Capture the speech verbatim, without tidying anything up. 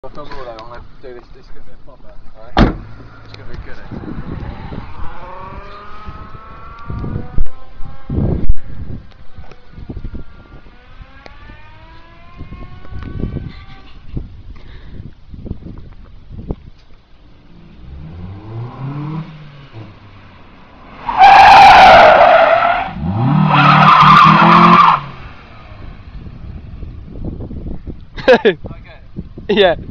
Film all though, I'm going to do this, this is going to be a popper, alright? It's going to be good at Okay. Yeah.